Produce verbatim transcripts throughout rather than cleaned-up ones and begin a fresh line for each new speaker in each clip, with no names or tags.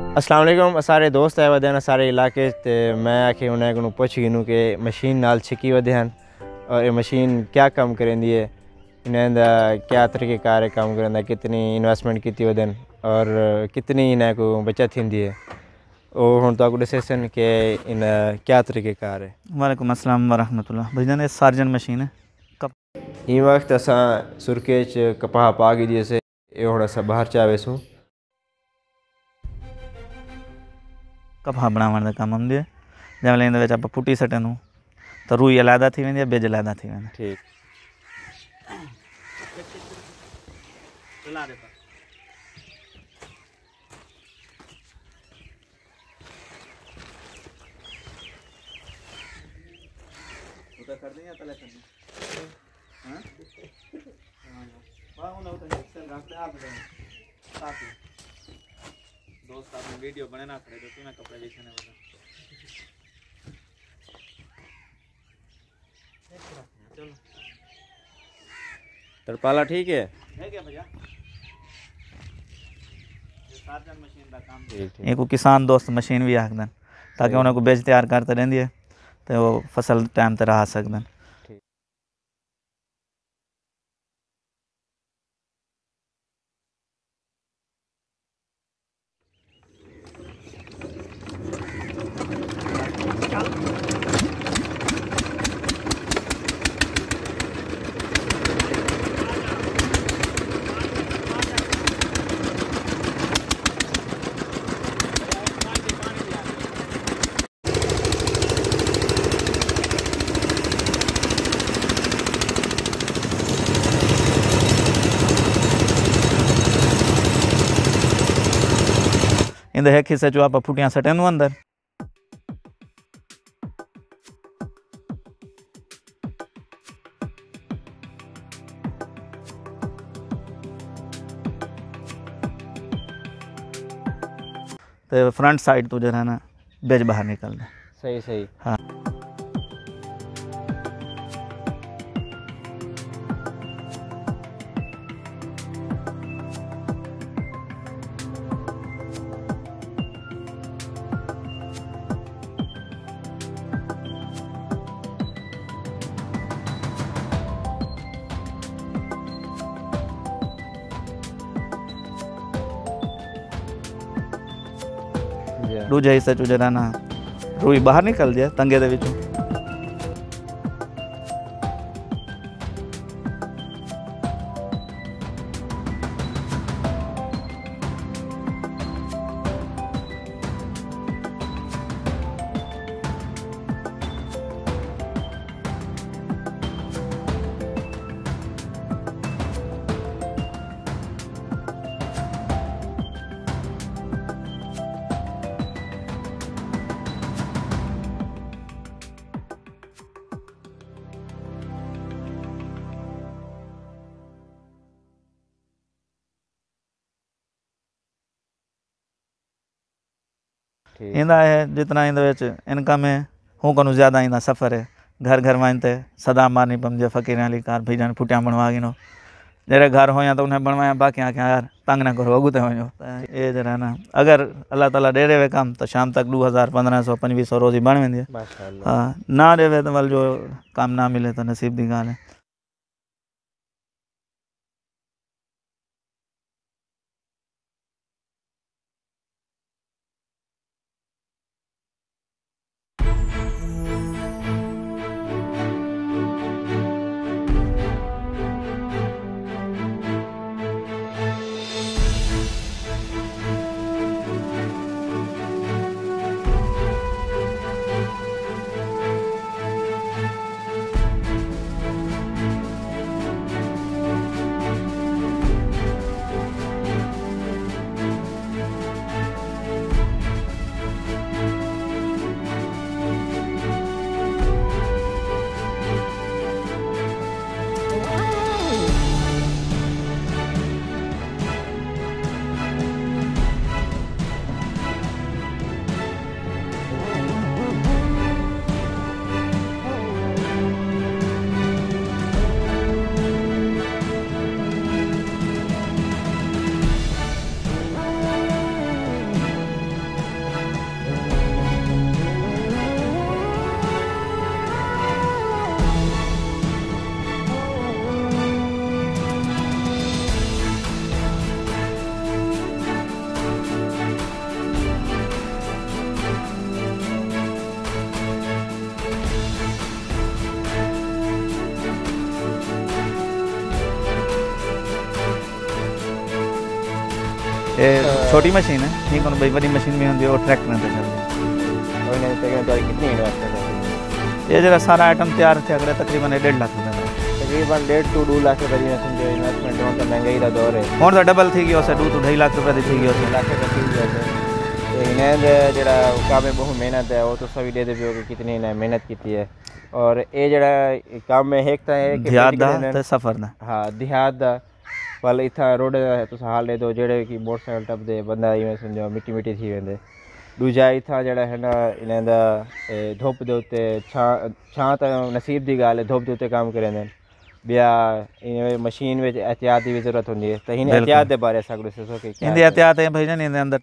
अस्सलाम वालेकुम सारे दोस्त आए वदे हैं सारे इलाके ते मैं आखे उन्हें को पुछ गिनू कि मशीन नाल छिकी वदे हैं और ये मशीन क्या काम करेंदी है, इन्हें दा क्या तरीक़ेकार काम करेंदा, कितनी इन्वेस्टमेंट की वदे और कितनी इन्हें को बचत थी है और हुण तो डिसेसन के इन क्या तरीक़ेकार है।
वालेकुम अस्सलाम वरहमतुल्लाह। भाईजान ये सार्जन मशीन है। कब
ई वक्त असा सुरके च कपाह पा गई से ये हुण असा बाहर चावेसूँ
कपाह बनावण दा कम आंदी है। जैसे इन विच आपां पुटी सटणूं तो रुई अलहदा थी वेंदी है, बिज अलहदा थी वेंदा।
ठीक
चला दे पर उधर कर दें या तले कर दें? हां हां उन्हें उधर चल रास्ते आप दे साथ ही दोस्त आपने वीडियो बने ना करे तो तुम्हें कपड़े बेचने वाला चलो
तरपाला ठीक है
है क्या भैया? ये सार्जन मशीन दा काम
ठीक ठीक
एक किसान दोस्त मशीन भी आखदन ताकि उन्हें को बेच तैयार करते रहंदी है तो वो फसल टाइम ते रहा सकदन। इन एक हिस्से जो आप फुटियां सटेनू अंदर तो फ्रंट साइड तो जो है ना बेज बाहर निकलता।
सही सही
हाँ दूजे हिस्से चो जरा ना रुई बाहर निकल जाए तंगे दे विचों। इंदा है जितना इंद विच इनकम है हूँ को ज़्यादा इंदा सफ़र है। घर घर मानते सदा मारनी पमजे फ़कीर अली कार भाई जान फुटिया बनवा गिनो जरे घर हो या तो उन्हें बनवाया बाकी आके यार तंग ना करो अगुते हो ये जरा ना अगर अल्लाह ताला दे रहे काम तो शाम तक दो हज़ार पंद्रह सौ पंजी सौ रोज़ी बन वेंदी
माशाअल्लाह।
हाँ ना रहे तो वल जो काम ना मिले तो नसीब की गाल है। ये छोटी मशीन है, ठीक है भाई, बड़ी मशीन भी होंगी और ट्रैक्टर पे चलती है।
और इन्हें तकरीबन तो कितनी इन्वेस्टमेंट है?
ये जरा सारा आइटम तैयार थे अगले तकरीबन डेढ़ लाख रुपए में,
तकरीबन डेढ़ टू दो लाख रुपए जी समझो इन्वेस्टमेंट हो तो महंगाई का दौर है
और तो डबल थी गई दो तो ढाई लाख रुपए दी थी गई
लाख का थी गया तो इन्हें जरा काम में बहुत मेहनत है वो तो सभी दे दे पियो कि कितनी इन्हें मेहनत की है। और ये जरा काम में एक था है कि
देहात दा ते सफर दा,
हाँ देहात दा पल इतना रोड तुस हाल दे दो जेड़े कि मोटरसाइकिल टपदे बंदा इवें समझो मिट्टी मिट्टी थी वेंदे। दूजा इतना जड़ा है ना इन्हें दा धुप दे उत्ते छां छां तो नसीब दी गल है, धुप दे उत्ते काम करेंदे बिया इन मशीन में एहतियात की भी जरूरत होंदी है। तो इन एहतियात के बारे में कुछ दसो कि
इंदे एहतियात है भाई जान, इंदे अंदर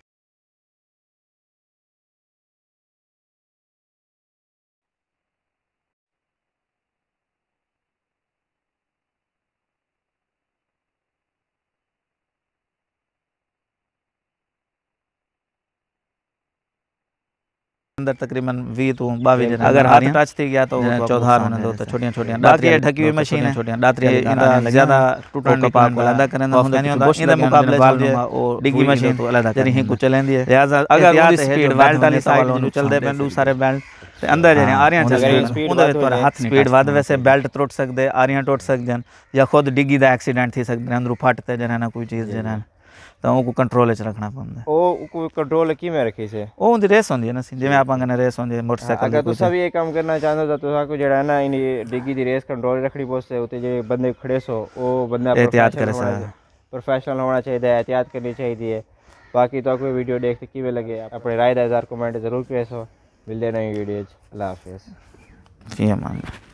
अंदर तकरीबन बीस तो बाईस जन अगर हाथ टच थी गया तो चौधार होने दो तो छोटियां छोटियां बाकी ये ढकी हुई मशीन है, छोटियां दातरी इंदा ज्यादा टूटन का पाप वाला अदा करने होंदा नहीं होता इंदे मुकाबले और डिगी मशीन तो अलग जरी ही कुछ चलेंदी है। लिहाजा अगर वो स्पीड बेल्ट वाली साइड जो चलदे पे दू सारे बेल्ट ते अंदर जने आरियां चल उंदे पर हाथ स्पीड वध वैसे बेल्ट टूट सकदे, आरियां टूट सकदे या खुद डिगी दा एक्सीडेंट थी सकदे अंदर फटते जने ना कोई चीज जने तो उनको कंट्रोल च रखना पड़ता है।
ओ को कंट्रोल की में रखी से
ओ उनकी रेस होंदी है ना जिवें आप अंगने रेस होंदी है मोटरसाइकिल।
अगर तुसा भी ये काम करना चाहते हो तो तुसा को जेड़ा है ना इन डिग्गी दी रेस कंट्रोल रखनी पोसे उते जे बंदे खड़े सो ओ बंदा
एहतियात करे सा
प्रोफेशनल होना चाहिए, एहतियात करनी चाहिए। बाकी तो कोई वीडियो देखते किवें लगे अपने राय दा कमेंट जरूर करें। मिलते नई वीडियो। अल्लाह हाफिज़।
जी अमान।